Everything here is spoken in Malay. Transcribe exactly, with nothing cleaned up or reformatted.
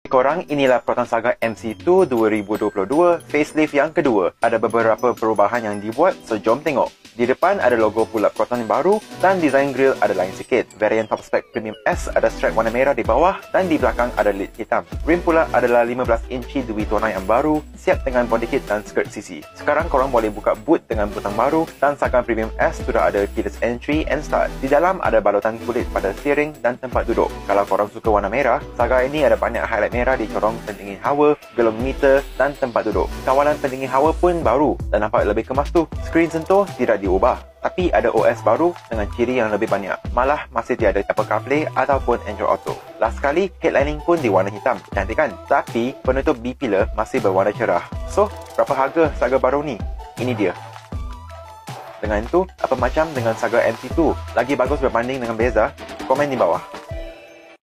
Korang, inilah Proton Saga M C dua dua ribu dua puluh dua facelift yang kedua. Ada beberapa perubahan yang dibuat, so jom tengok. Di depan ada logo pulap Proton yang baru dan design grill ada lain sikit. Varian top spec Premium S ada strap warna merah di bawah dan di belakang ada lid hitam. Rim pula adalah lima belas inci dui tonai yang baru, siap dengan body kit dan skirt sisi. Sekarang korang boleh buka boot dengan butang baru dan Saga Premium S sudah ada keyless entry and start. Di dalam ada balutan kulit pada steering dan tempat duduk. Kalau korang suka warna merah, Saga ini ada banyak highlight merah di corong pendingin hawa, gelometer dan tempat duduk. Kawalan pendingin hawa pun baru dan nampak lebih kemas tu. Skrin sentuh tidak diubah, tapi ada O S baru dengan ciri yang lebih banyak. Malah masih tiada Apple CarPlay ataupun Android Auto. Last sekali, headlining pun di warna hitam. Cantik kan? Tapi penutup B-pillar masih berwarna cerah. So, berapa harga Saga baru ni? Ini dia. Dengan itu, apa macam dengan Saga M C dua? Lagi bagus berbanding dengan Beza? Komen di bawah.